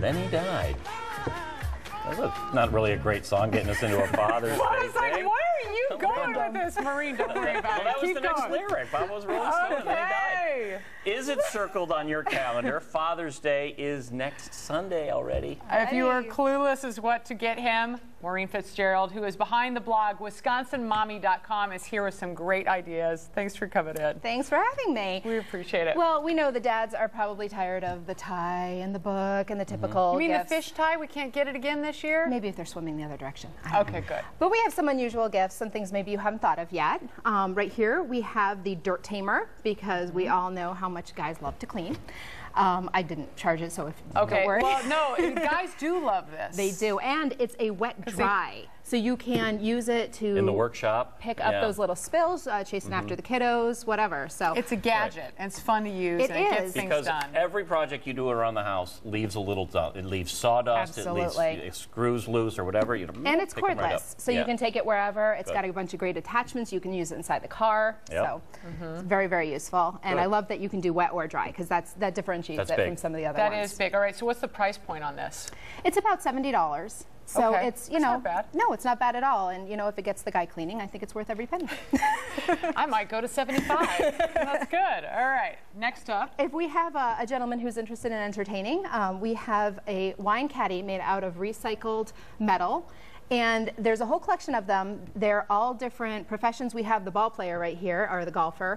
then he died. That's not really a great song getting us into a Father's Day I was like, thing. where are you going with this, Maureen? Don't worry about it. That was Keep the going. next lyric. Bob was Rolling Stone and then he died. Okay. Is it circled on your calendar? Father's Day is next Sunday already. If you are clueless as what to get him, Maureen Fitzgerald, who is behind the blog WisconsinMommy.com, is here with some great ideas. Thanks for coming in. Thanks for having me. We appreciate it. Well, we know the dads are probably tired of the tie and the book and the typical You mean gifts. the fish tie? We can't get it again this year? Maybe if they're swimming the other direction. I don't know. Okay, good. But we have some unusual gifts, some things maybe you haven't thought of yet. Right here we have the Dirt Tamer, because we all know how much guys love to clean. I didn't charge it, so don't worry. Well, no, guys do love this. They do, and it's a wet dry. So you can use it to In the workshop. pick up those little spills, chasing after the kiddos, whatever. So it's a gadget, and it's fun to use, and it gets things because done. every project you do around the house leaves a little dust. It leaves sawdust, Absolutely. it leaves screws loose or whatever. You and it's pick 'em right up. cordless, so you can take it wherever. It's Good. got a bunch of great attachments. You can use it inside the car. Yep. So it's very, very useful. And Good. I love that you can do wet or dry, because that differentiates That's it big. from some of the other That ones. is big. All right, so what's the price point on this? It's about $70. So Okay. it's, That's not bad. No, it's not bad at all. And, if it gets the guy cleaning, I think it's worth every penny. I might go to 75. That's good. All right, next up. If we have a gentleman who's interested in entertaining, we have a wine caddy made out of recycled metal. And there's a whole collection of them. They're all different professions. We have the ball player right here, or the golfer.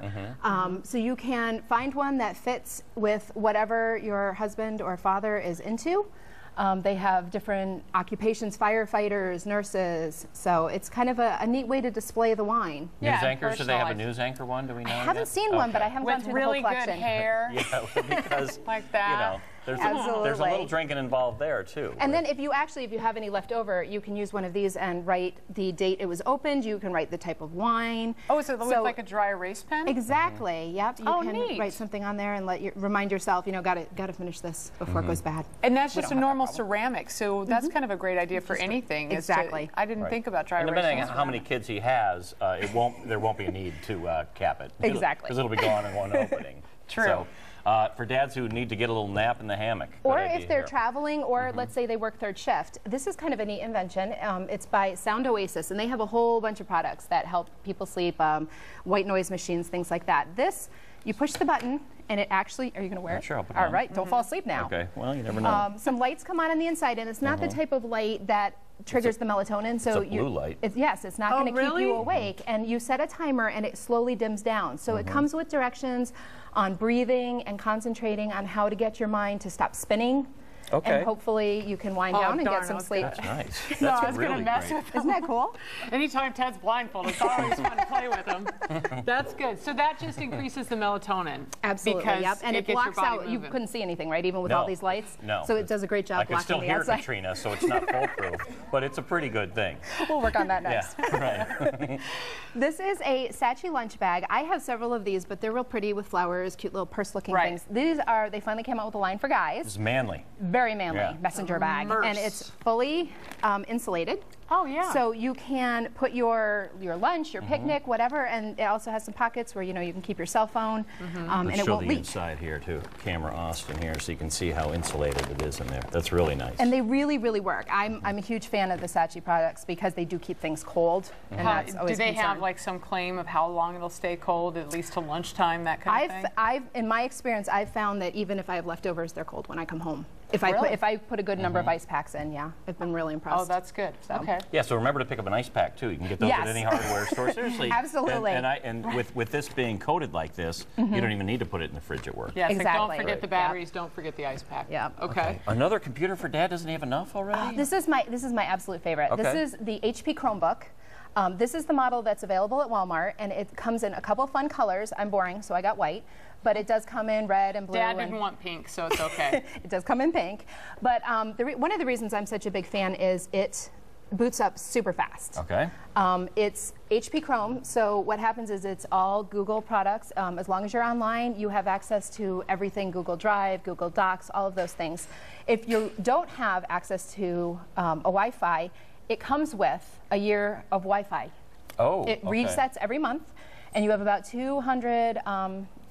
So you can find one that fits with whatever your husband or father is into. They have different occupations, firefighters, nurses. So it's kind of a neat way to display the wine. Yeah, News anchors, do they have a personalized. news anchor one? Do we know? I haven't seen one, but I haven't gone With through really the whole good collection. hair. Yeah, because Like that. there's a Absolutely. little drinking involved there too. And then if you have any left over, you can use one of these and write the date it was opened. You can write the type of wine. Oh, is it with like a dry erase pen? Exactly. Yep. You can neat. write something on there and remind yourself, got to finish this before it goes bad. And that's We just a don't have that normal problem. ceramic, so that's kind of a great idea for anything. is to- Exactly. I didn't think about dry And erase depending on pens. how many kids he has, there won't be a need to cap it. Exactly. Because it'll be gone in one opening. True. So, for dads who need to get a little nap in the hammock. Or good idea if they're here. traveling, or let's say they work third shift. This is kind of a neat invention. It's by Sound Oasis, and they have a whole bunch of products that help people sleep, white noise machines, things like that. This, you push the button, and it actually, are you going to wear it? Sure, I'll put it All on. right, don't fall asleep now. Okay, well, you never know. Some lights come on the inside, and it's not the type of light that triggers the melatonin. So it's a blue light. Yes, it's not Oh, going to really? keep you awake. And you set a timer, and it slowly dims down. So it comes with directions on breathing and concentrating on how to get your mind to stop spinning. Okay. And hopefully you can wind Oh, down and darn, get I some was sleep. That's nice. That's No, I was really going to mess great. with them. Isn't that cool? Anytime Ted's blindfolded, it's always fun to play with him. That's good. So that just increases the melatonin. Absolutely, Because yep. And it gets your blocks body out. You moving. couldn't see anything, right? Even with No. all these lights. No. So it does a great job I can blocking still the hear outside. Katrina, so it's not foolproof, but it's a pretty good thing. We'll work on that next. Yeah, right. This is a Saatchi lunch bag. I have several of these, but they're real pretty with flowers, cute little purse-looking Right. things. They finally came out with a line for guys. It's manly. Very manly Yeah. messenger bag. Merce. And it's fully insulated. Oh, yeah. So you can put your lunch, your picnic, whatever, and it also has some pockets where you can keep your cell phone, and Let's it show won't the leak. inside here too. Camera Austin here, so you can see how insulated it is in there. That's really nice. And they really, really work. I'm a huge fan of the Saatchi products because they do keep things cold, and that's do always they a concern. have like some claim of how long it'll stay cold, at least to lunchtime, that kind of thing? In my experience, I've found that even if I have leftovers, they're cold when I come home. If Really? I put a good number of ice packs in, yeah, I've been really impressed. Oh, that's good. So. Okay. Yeah, so remember to pick up an ice pack too. You can get those at Yes. any hardware store. Seriously. Absolutely. And with this being coated like this, you don't even need to put it in the fridge at work. Yeah, it's like, Exactly. don't forget the Right. batteries, don't forget the ice pack. Yeah. Okay. Another computer for Dad? Doesn't he have enough already? This is my absolute favorite. Okay. This is the HP Chromebook. This is the model that's available at Walmart, and it comes in a couple fun colors. I'm boring, so I got white, but it does come in red and blue. Dad and didn't want pink, so it's okay. it does come in pink. But one of the reasons I'm such a big fan is it boots up super fast. Okay. It's HP Chrome, so what happens is it's all Google products. As long as you're online, you have access to everything Google Drive, Google Docs, all of those things. If you don't have access to a Wi-Fi, it comes with a year of Wi-Fi. Oh, It okay. resets every month, and you have about 200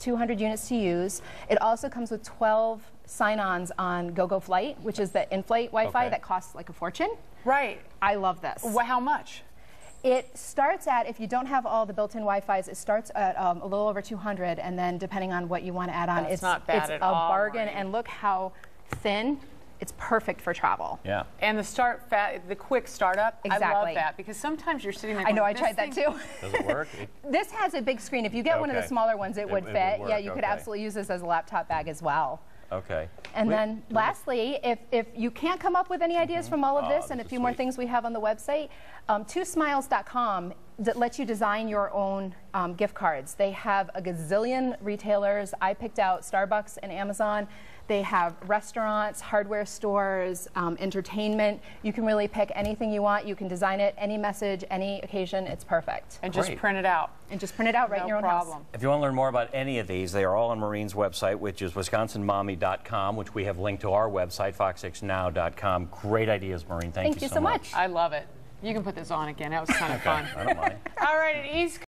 200 units to use. It also comes with 12 sign-ons on GoGo Flight, which is the in-flight Wi-Fi that costs like a fortune. Right. I love this. How much? It starts at, if you don't have all the built-in Wi-Fis, it starts at a little over 200, and then depending on what you want to add on, That's not bad it's at a all, bargain. Maureen. And look how thin. It's perfect for travel. Yeah. And the quick startup, I love Exactly. that, because sometimes you're sitting there I know, going, I tried that too. Does it work? This has a big screen. If you get one of the Okay. smaller ones, it would It would fit. work, Yeah, you could okay. absolutely use this as a laptop bag as well. Okay. And then lastly, if you can't come up with any ideas from all of this and a this few is more sweet. things we have on the website, twosmiles.com lets you design your own gift cards. They have a gazillion retailers. I picked out Starbucks and Amazon. They have restaurants, hardware stores, entertainment. You can really pick anything you want. You can design it, any message, any occasion. It's perfect. and just Great. print it out. And just print it out right in your No own problem. house. If you want to learn more about any of these, they are all on Maureen's website, which is wisconsinmommy.com, which we have linked to our website, fox6now.com. Great ideas, Maureen. Thank Thank you so much. I love it. You can put this on again. That was kind of fun. I don't mind. All right, at East